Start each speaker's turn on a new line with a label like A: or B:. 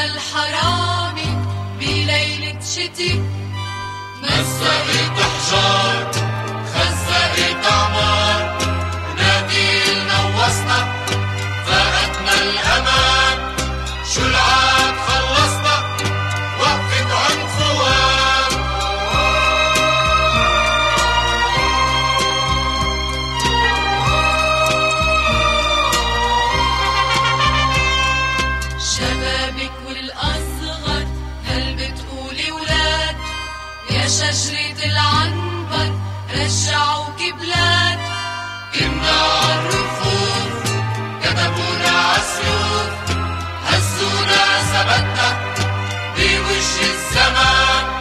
A: الحرامي بليلة شتي،
B: مزقت أحجار خزقت أعمار، ناديلنا ووصنا فقدنا الأمان، شو العاد خلصنا وقفة عنفوان.
A: شبابك والأصغر هل بتقولي ولاد، يا شجرة العنبر رجعوك بلاد.
B: كنا عالرفوف كتبونا عالسيوف، هزونا ثبتنا بوجه الزمان،